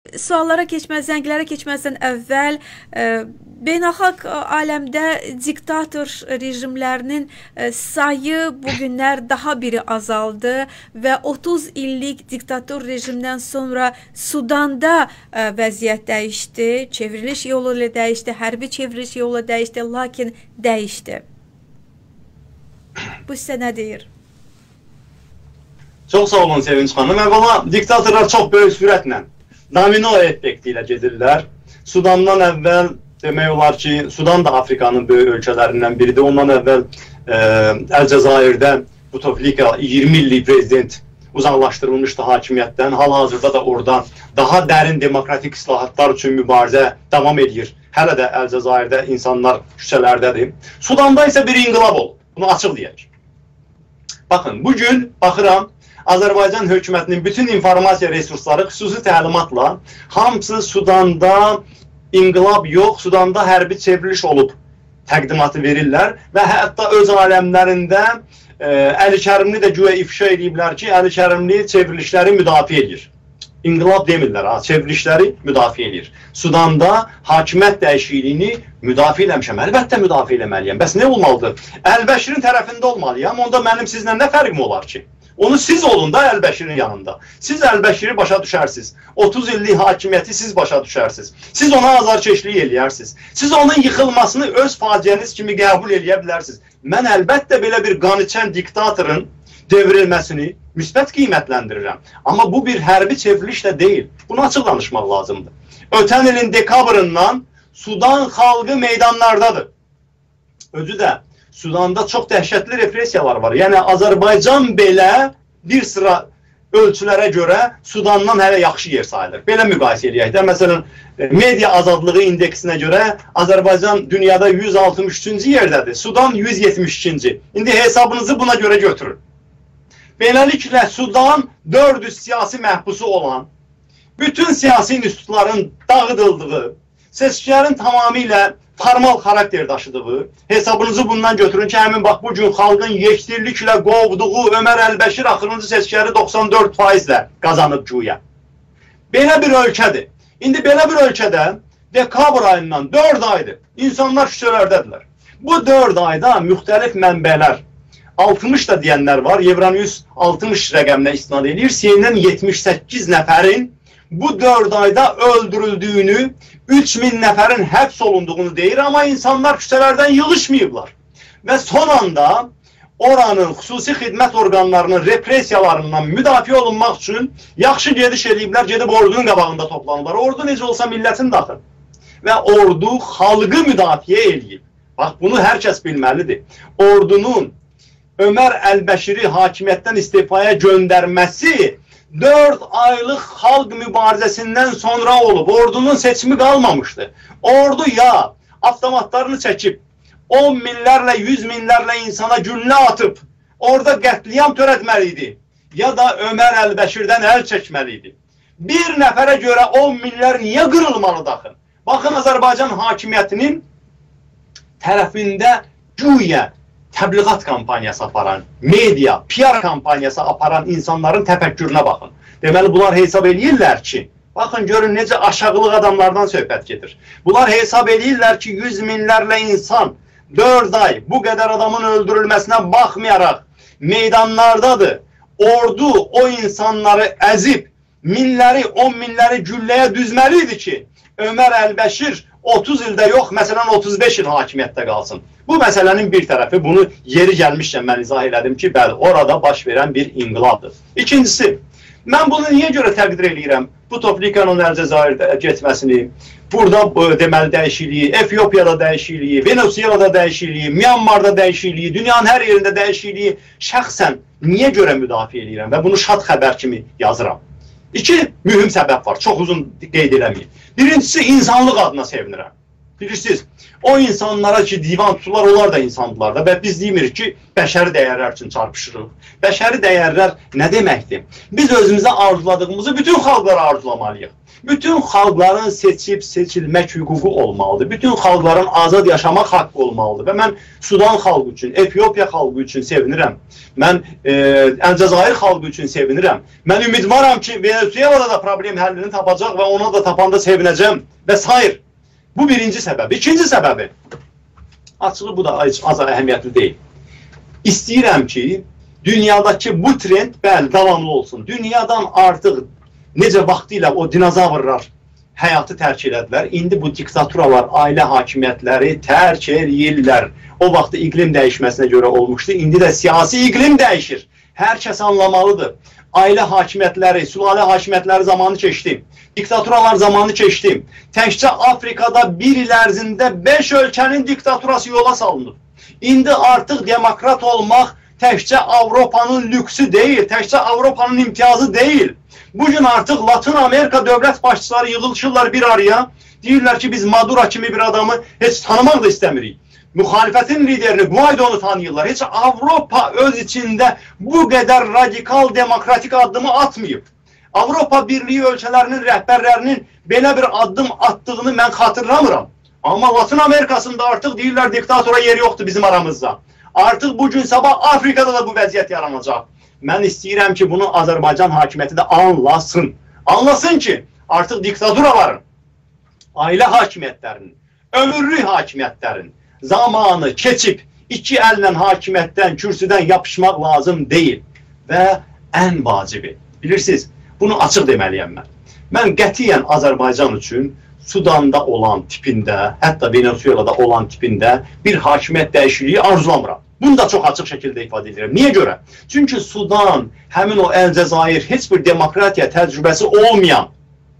Suallara zənglərə keçməzdən əvvəl beynəlxalq aləmdə diktator rejimlərinin sayı bugünlər daha biri azaldı və 30 illik diktator rejimdən sonra Sudanda vəziyyət dəyişdi, çevriliş yolu ilə dəyişdi, hərbi çevriliş yolu ilə dəyişdi, lakin dəyişdi. Bu sizə nə deyir? Çox sağ olun Sevinç xanım. Əvvəla diktatorlar çox böyük sürətlə domino effekti ilə gedirlər. Sudandan əvvəl demək olar ki, Sudan da Afrikanın böyük ölkələrindən biridir. Ondan əvvəl Əlcəzairdə Buteflika 20 illik prezident uzaqlaşdırılmışdı hakimiyyətdən. Hal-hazırda da orada daha dərin demokratik islahatlar üçün mübarizə davam edir. Hələ də Əlcəzairdə insanlar küçələrdədir. Sudanda isə bir inqilab oldu. Bunu açıq deyək. Baxın, bugün baxıram, Azərbaycan hökumətinin bütün informasiya resursları xüsusi təlimatla hamısı Sudanda inqilab yox, Sudanda hərbi çevriliş olub təqdimatı verirlər və hətta öz aləmlərində Əli Kərimli də güya ifşa ediblər ki, Əli Kərimli çevrilişləri müdafiə edir. İnqilab demirlər, çevrilişləri müdafiə edir. Sudanda hakimiyyət dəyişikliyini müdafiə eləmişəm. Əlbəttə müdafiə eləməliyəm. Bəs nə olmalıdır? Əl-Bəşirin tərəfində olmalıyam. Onda mənim sizlə nə fərqim olar ki? Onu siz olun da Əl-Bəşirin yanında. Siz Əl-Bəşiri başa düşərsiniz. 30 illik hakimiyyəti siz başa düşərsiniz. Siz ona azarkeşlik eləyərsiniz. Siz onun yıxılmasını öz faciəniz kimi qəbul eləyə bilərsiniz. Mən əlbəttə belə bir qaniçən diktatorun devrilməsini müsbət qiymətləndirirəm. Amma bu bir hərbi çevriliş də deyil. Bunu açıq danışmaq lazımdır. Ötən ilin dekabrından Sudan xalqı meydanlardadır. Özü də Sudanda çox dəhşətli repressiyalar var. Yəni Azərbaycan belə bir sıra ölçülərə görə Sudandan hələ yaxşı yer sayılır. Belə müqayisə eləyək də. Məsələn, media azadlığı indeksinə görə Azərbaycan dünyada 163-cü yerdədir. Sudan 172-ci. İndi hesabınızı buna görə götürün. Beləliklə Sudan 400 siyasi məhbusu olan, bütün siyasi institutların dağıdıldığı, seçkilərin tamamilə formal xarakter daşıdığı, hesabınızı bundan götürün ki, həmin bax, bugün xalqın yekdirliklə qovduğu Ömər Əlbəşir axırıncı seçkiləri 94%-lə qazanıb güya. Belə bir ölkədir. İndi belə bir ölkədə dekabr ayından 4 aydır insanlar küçələrdədirlər. Bu 4 ayda müxtəlif mənbələr, 60 da deyənlər var, Euronews 60 rəqəminə istinad edir, CNN 78 nəfərin bu 4 ayda öldürüldüyünü, 3000 nəfərin həbs olunduğunu deyir, amma insanlar küçələrdən yığışmayıblar. Və son anda oranın xüsusi xidmət orqanlarının repressiyalarından müdafiə olunmaq üçün yaxşı gediş ediblər, gedib ordunun qabağında toplanırlar. Ordu necə olsa millətin daxil. Və ordu xalqı müdafiə eləyib. Bax, bunu hər kəs bilməlidir. Ordunun Ömər Əlbəşiri hakimiyyətdən istifaya göndərməsi 4 aylıq xalq mübarizəsindən sonra olub. Ordunun seçimi qalmamışdı. Ordu ya avtomatlarını çəkib 10 minlərlə, 100 minlərlə insana güllə atıb orada qətliyam törətməliydi. Ya da Ömər Əlbəşirdən əl çəkməliydi. Bir nəfərə görə 10 minlər niyə qırılmalı daxil? Baxın, Azərbaycan hakimiyyətinin tərəfində güya təbliğat kampaniyası aparan, media, PR kampaniyası aparan insanların təfəkkürünə baxın. Deməli, bunlar hesab edirlər ki, baxın, görün necə aşağılıq adamlardan söhbət gedir. Bunlar hesab edirlər ki, 100 minlərlə insan 4 ay bu qədər adamın öldürülməsinə baxmayaraq meydanlardadır. Ordu o insanları əzib, minləri, 10 minləri gülləyə düzməliydi ki, Ömər Əlbəşir 30 ildə yox, məsələn 35 il hakimiyyətdə qalsın. Bu məsələnin bir tərəfi, bunu yeri gəlmişkən mən izah elədim ki, bəli, orada baş verən bir inqilabdır. İkincisi, mən bunu niyə görə təqdir edirəm? Buteflikanın Əlcəzairdə getməsini, burada deməli dəyişikliyi, Efiopiyada dəyişikliyi, Venezuelada dəyişikliyi, Myanmarda dəyişikliyi, dünyanın hər yerində dəyişikliyi şəxsən niyə görə müdafiə edirəm və bunu şad xəbər kimi yazıram? İki mühüm səbəb var, çox uzun qeyd eləməyim. Birincisi, insanlıq adına sevinirəm. Bilirsiniz, o insanlara ki divan tuturlar, onlar da insandılar da və biz demirik ki, bəşəri dəyərlər üçün çarpışırıq. Bəşəri dəyərlər nə deməkdir? Biz özümüzə arzuladığımızı bütün xalqlara arzulamalıyıq. Bütün xalqların seçib seçilmək hüququ olmalıdır. Bütün xalqların azad yaşamaq haqqı olmalıdır. Və mən Sudan xalqı üçün, Efiopiya xalqı üçün sevinirəm. Mən Əlcəzair xalqı üçün sevinirəm. Mən ümidvaram ki, Venezuelada da problem həllini tapacaq və ona da tapanda sevinəcəm və s. Bu birinci səbəbi. İkinci səbəbi, açığı bu da az əhəmiyyətli deyil. İstəyirəm ki, dünyadakı bu trend davamlı olsun. Dünyadan artıq necə vaxtilə o dinozavrlar həyatı tərk elədilər. İndi bu diktaturalar, ailə hakimiyyətləri tərk eləyirlər. O vaxtı iqlim dəyişməsinə görə olmuşdu. İndi də siyasi iqlim dəyişir. Hər kəs anlamalıdır. Ailə hakimiyyətləri, sülalə hakimiyyətləri zamanı keçdi. Diktaturalar zamanı keçdi. Təkcə Afrikada bir il ərzində 5 ölkənin diktaturası yola salınıb. İndi artıq demokrat olmaq təkcə Avropanın lüksü deyil, təkcə Avropanın imtiyazı deyil. Bugün artıq Latin Amerika dövlət başçıları yığılışırlar bir araya. Deyirlər ki, biz Maduro kimi bir adamı heç tanımaq da istəmirik. Müxalifətin liderini Guaidonu tanıyırlar. Heç Avropa öz içində bu qədər radikal demokratik addımı atmayıb. Avropa Birliği ölkələrinin rəhbərlərinin belə bir addım attığını mən xatırlamıram. Amma Latin Amerikasında artıq deyirlər diktatora yeri yoxdur bizim aramızda. Artıq bugün sabah Afrikada da bu vəziyyət yaranacaq. Mən istəyirəm ki, bunu Azərbaycan hakimiyyəti də anlasın. Anlasın ki, artıq diktaturaların, ailə hakimiyyətlərinin, ömürlük hakimiyyətlərin zamanı keçib iki əllə hakimiyyətdən, kürsüdən yapışmaq lazım deyil. Və ən vacibi, bilirsiniz, bunu açıq deməliyəm mən. Mən qətiyyən Azərbaycan üçün Sudanda olan tipində, hətta Venezuelada olan tipində bir hakimiyyət dəyişikliyi arzulamıram. Bunu da çox açıq şəkildə ifadə edirəm. Niyə görə? Çünki Sudan, həmin o Əlcəzair heç bir demokratiya təcrübəsi olmayan,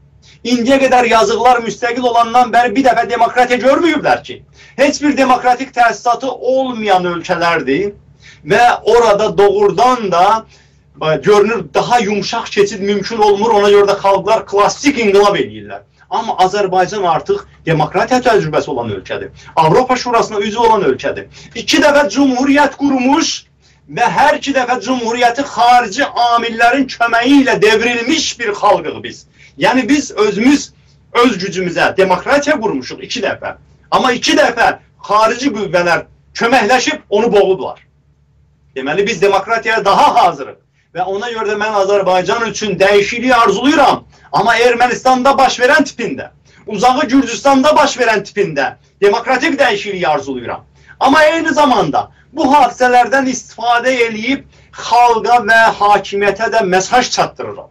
indiyə qədər yazıqlar müstəqil olandan bəri bir dəfə demokratiya görməyiblər ki, heç bir demokratik təsisatı olmayan ölkələrdir və orada doğrudan da görünür daha yumuşaq keçid mümkün olmur, ona görə də xalqlar klassik inqilab edirlər. Amma Azərbaycan artıq demokratiya təcrübəsi olan ölkədir. Avropa Şurasına üzv olan ölkədir. 2 dəfə cumhuriyyət qurmuş və hər 2 dəfə cumhuriyyəti xarici amillərin köməyi ilə devrilmiş bir xalqıq biz. Yəni biz özümüz öz gücümüzə demokratiya qurmuşuq 2 dəfə. Amma 2 dəfə xarici qüvvələr köməkləşib onu boğublar. Deməli biz demokratiyaya daha hazırıq. Və ona görə də mən Azərbaycan üçün dəyişikliyi arzuluyuram. Amma Ermənistanda baş verən tipində, uzağı Gürcüstanda baş verən tipində demokratik dəyişikliyi arzuluyuram. Amma eyni zamanda bu hadisələrdən istifadə eləyib xalqa və hakimiyyətə də mesaj çatdırıram.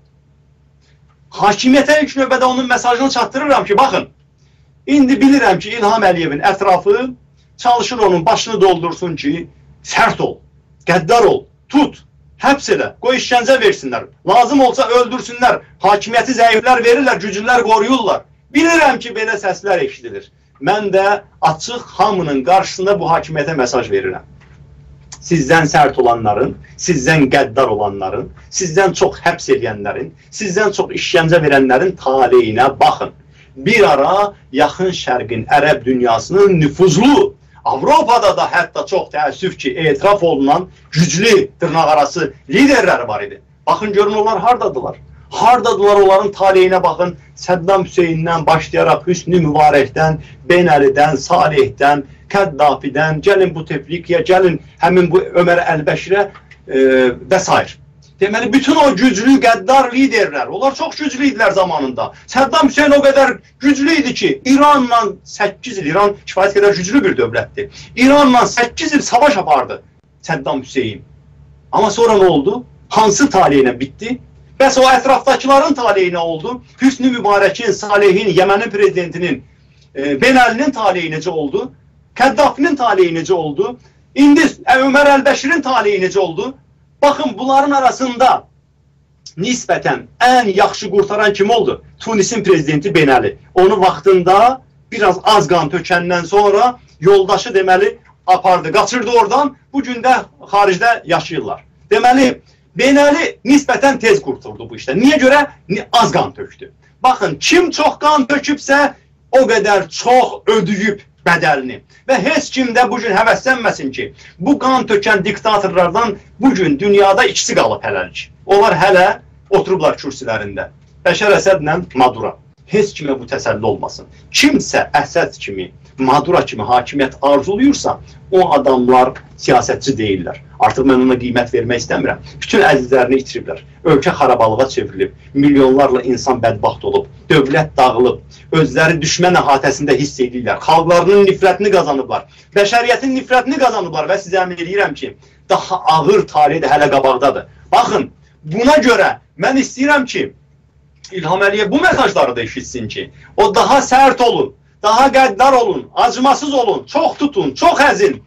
Hakimiyyətə ilk növbədə onun mesajını çatdırıram ki, baxın, indi bilirəm ki, İlham Əliyevin ətrafı çalışır onun başını doldursun ki, sərt ol, qəddar ol, tut, həbs elə, qoy işgəncə versinlər, lazım olsa öldürsünlər, hakimiyyəti zəiflər verirlər, güclülər qoruyurlar. Bilirəm ki, belə səslər eşidilir. Mən də açıq hamının qarşısında bu hakimiyyətə mesaj verirəm. Sizdən sərt olanların, sizdən qəddar olanların, sizdən çox həbs edənlərin, sizdən çox işgəncə verənlərin taleyinə baxın. Bir ara yaxın şərqin, ərəb dünyasının nüfuzlu, Avropada da hətta çox təəssüf ki, etiraf olunan güclü dırnaqarası liderləri var idi. Baxın, görün onlar hardadılar? Hardadılar onların taleyinə baxın. Səddam Hüseynindən başlayaraq Hüsnü Mübarəkdən, Ben Əlidən, Salihdən, Kəddafidən, gəlin bu Teflikiyə, gəlin həmin bu Ömər Əlbəşirə və s. Deməli, bütün o güclü, qəddar liderlər, onlar çox güclü idilər zamanında. Səddam Hüseyin o qədər güclü idi ki, İranla 8 il, İran kifayət qədər güclü bir dövlətdir. İranla 8 il savaş apardı Səddam Hüseyin. Amma sonra nə oldu? Hansı taleyinə bitdi? Bəs o ətrafdakıların taleyinə oldu? Hüsnü Mübarəkin, Salihin, Yəmənin prezidentinin, Ben Əlinin taleyi necə oldu? Kəddafinin taleyi necə oldu? İndi Ömər Əlbəşirin taleyi necə oldu? Baxın, bunların arasında nisbətən ən yaxşı qurtaran kim oldu? Tunisin prezidenti Ben Əli. Onu vaxtında biraz az qan tökəndən sonra yoldaşı deməli apardı, qaçırdı oradan. Bugün də xaricdə yaşayırlar. Deməli, Ben Əli nisbətən tez qurtuldu bu işdən. Niyə görə? Az qan tökdü. Baxın, kim çox qan tökübsə, o qədər çox ödəyib bədəlini. Və heç kim də bugün həvəslənməsin ki, bu qan tökən diktatorlardan bugün dünyada ikisi qalıb hələlik. Onlar hələ oturublar kürsülərində. Bəşər Əsədlə Madura. Heç kimə bu təsəlli olmasın. Kimsə Əsəd kimi, Madura kimi hakimiyyət arzuluyursa, o adamlar siyasətçi deyirlər. Artıq mən ona qiymət vermək istəmirəm. Bütün əzizlərini itiriblər. Ölkə xarabalığa çevrilib. Milyonlarla insan bədbaxt olub. Dövlət dağılıb. Özləri düşmən əhatəsində hiss edirlər. Xalqlarının nifrətini qazanıblar. Bəşəriyyətin nifrətini qazanıblar və sizə əmin edirəm ki, daha ağır tarih də hələ qabaqdadır. Baxın, buna görə mən istəyirəm ki, İlham Əliyev bu mesajları da eşitsin ki, o daha sərt olun, daha qəddar olun, acımasız olun, çox tutun, çox əzin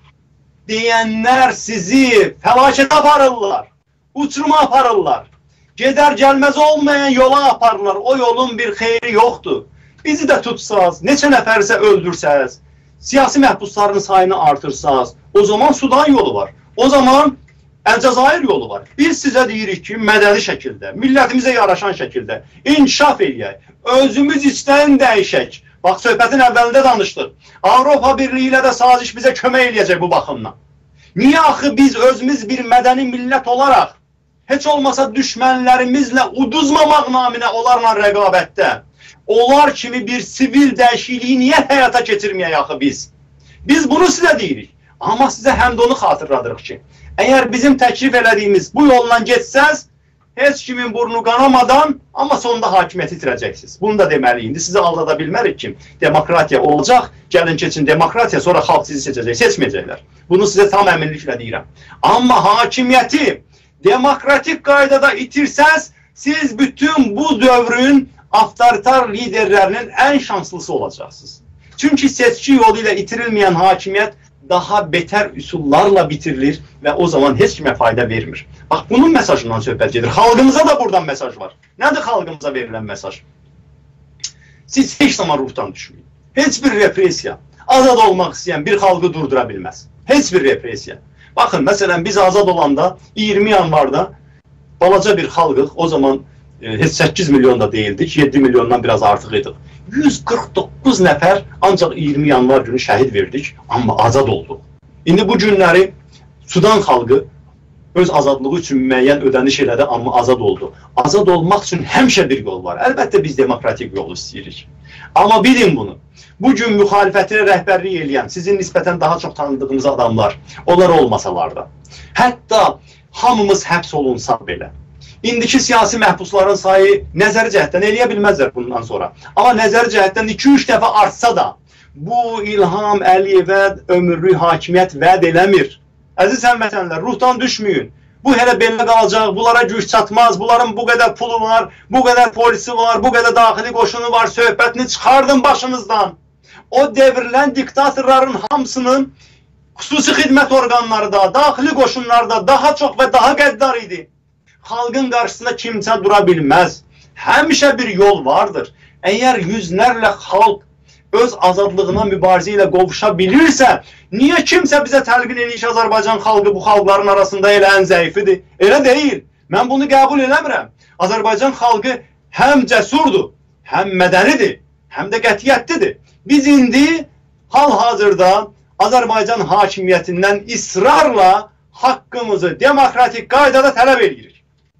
deyənlər sizi fəlakətə aparırlar, uçuruma aparırlar, gedər gəlməz olmayan yola aparırlar, o yolun bir xeyri yoxdur. Bizi də tutsaz, neçə nəfərsə öldürsəz, siyasi məhbusların sayını artırsaz, o zaman Sudan yolu var, o zaman Əlcəzair yolu var. Biz sizə deyirik ki, mədəni şəkildə, millətimizə yaraşan şəkildə inkişaf eləyək, özümüz istəyən dəyişək. Bax, söhbətin əvvəlində danışdıq. Avropa Birliyi ilə də saziş bizə kömək eləyəcək bu baxımdan. Niyə axı biz özümüz bir mədəni millət olaraq, heç olmasa düşmənlərimizlə uduzmamaq naminə onlarla rəqabətdə, onlar kimi bir sivil dəyişikliyi niyə həyata keçirməyək axı biz? Biz bunu sizə deyirik. Amma sizə həm də onu xatırladırıq ki, əgər bizim təklif elədiyimiz bu yolla getsəz, heç kimin burnu qanamadan, amma sonunda hakimiyyəti itirəcəksiniz. Bunu da deməliyim. İndi sizi aldada bilmərik ki, demokratiya olacaq, gəlin keçin demokratiya, sonra xalq sizi seçəcək, seçməyəcəklər. Bunu sizə tam əminliklə deyirəm. Amma hakimiyyəti demokratik qaydada itirsəz, siz bütün bu dövrün avtoritar liderlərinin ən şanslısı olacaqsınız. Çünki seçki yolu ilə itirilməyən hakimiyyət daha betər üsullarla bitirilir və o zaman heç kimə fayda vermir. Bax, bunun mesajından söhbət gedir. Xalqımıza da buradan mesaj var. Nədir xalqımıza verilən mesaj? Siz heç zaman ruhdan düşməyin. Heç bir represiya, azad olmaq istəyən bir xalqı durdura bilməz. Heç bir represiya. Baxın, məsələn, biz azad olanda 20 yanvarda balaca bir xalqıq, o zaman heç 8 milyon da deyildik, 7 milyondan biraz artıq idik. 149 nəfər ancaq 20 yanvar günü şəhid verdik, amma azad olduq. İndi bu günləri Sudan xalqı öz azadlığı üçün müəyyən ödəniş elədi, amma azad oldu. Azad olmaq üçün həmişə bir yol var. Əlbəttə biz demokratik yolu istəyirik. Amma bilin bunu. Bugün müxalifətinə rəhbərlik eləyən, sizin nisbətən daha çox tanıdığınız adamlar, onlar olmasalar da, hətta hamımız həbs olunsa belə, İndiki siyasi məhbusların sayı nəzəri cəhətdən eləyə bilməzlər bundan sonra. Amma nəzəri cəhətdən 2-3 dəfə artsa da, bu İlham Əliyevə ömürlük hakimiyyət vəd eləmir. Əziz həmvətənlər, ruhdan düşməyin. Bu hələ belə qalacaq, bunlara güc çatmaz, bunların bu qədər pulu var, bu qədər polisi var, bu qədər daxili qoşunu var, söhbətini çıxardın başınızdan. O devrilən diktatorların hamısının xüsusi xidmət orqanları da, daxili qoşunları da daha çox və daha qəddar idi. Xalqın qarşısında kimsə dura bilməz. Həmişə bir yol vardır. Əgər yüzlərlə xalq öz azadlığına mübarizə ilə qovuşa bilirsə, niyə kimsə bizə təlqin edir ki, Azərbaycan xalqı bu xalqların arasında elə ən zəifidir? Elə deyil. Mən bunu qəbul eləmirəm. Azərbaycan xalqı həm cəsurdur, həm mədənidir, həm də qətiyyətlidir. Biz indi hal-hazırda Azərbaycan hakimiyyətindən israrla haqqımızı demokratik qaydada tələb edirik.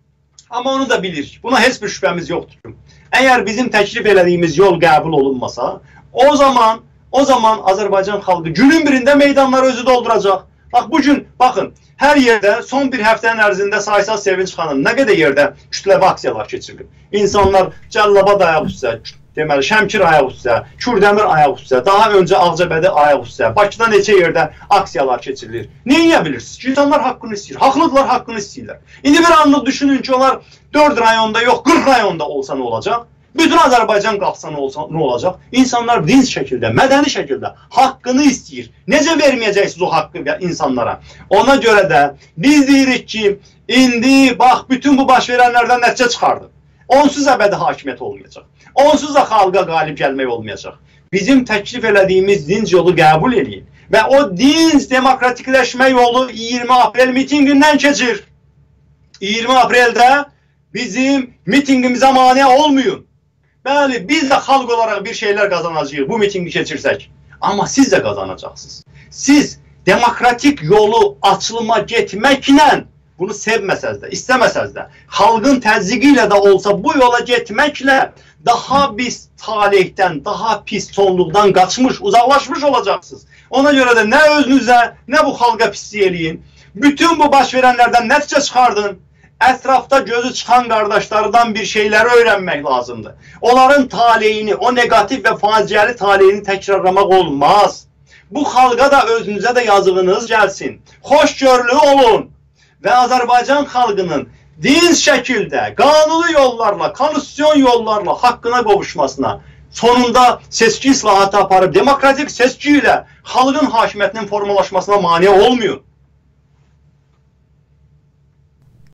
Amma onu da bilirik. Buna heç bir şübhəmiz yoxdur. Əgər bizim təklif elədiyimiz yol qəbul olunmasa, o zaman Azərbaycan xalqı günün birində meydanları özü dolduracaq. Bax, bugün, baxın, hər yerdə son bir həftənin ərzində Saysaz Sevinç xanım nə qədər yerdə kütləvi aksiyalar keçirilib. İnsanlar Cəllabad ayaq üstə, deməli, Şəmkir ayaq üstə, Kürdəmir ayaq üstə, daha öncə Ağcabədi ayaq üstə, Bakıda neçə yerdə aksiyalar keçirilir. Neyə bilirsiniz ki, insanlar haqqını istəyir, haqlıdırlar, haqqını istəyirlər. İndi bir anlıq düşünün ki, onlar 4 rayonda yox, 40 rayonda olsa nə olacaq? Bütün Azərbaycan qalxsa nə olacaq? İnsanlar dinc şəkildə, mədəni şəkildə haqqını istəyir. Necə verməyəcəksiniz o haqqı insanlara? Ona görə də biz deyirik ki, indi bax, bütün bu baş verənlərdən nəticə çıxardı. Onsuz əbədi hakimiyyət olmayacaq. Onsuz da xalqa qalib gəlmək olmayacaq. Bizim təklif elədiyimiz dinc yolu qəbul edin. Və o dinc demokratikləşmə yolu 20 aprel mitingindən keçir. 20 apreldə bizim mitingimizə mane olmayın. Bəli, biz də xalq olaraq bir şeylər qazanacağıq bu mitingi keçirsək. Amma siz də qazanacaqsınız. Siz demokratik yolu açılıma getməklə, bunu sevməsəz də, istəməsəz də, xalqın təzyiqi ilə də olsa bu yola getməklə daha pis talihdən, daha pis sonluqdan qaçmış, uzaqlaşmış olacaqsınız. Ona görə də nə özünüzə, nə bu xalqa pislik eləyin. Bütün bu baş verənlərdən nəticə çıxardın. Ətrafda gözü çıxan qardaşlardan bir şeyləri öyrənmək lazımdır. Onların taleyini, o negativ və faciəli taleyini təkrarlamaq olmaz. Bu xalqa da özünüzə də yazığınız gəlsin. Xoşgörülü olun və Azərbaycan xalqının dinç şəkildə, qanuni yollarla, konstitusyon yollarla haqqına qovuşmasına, sonunda seçki islahatı aparıb demokratik seçki ilə xalqın hakimiyyətinin formalaşmasına mane olmuyor.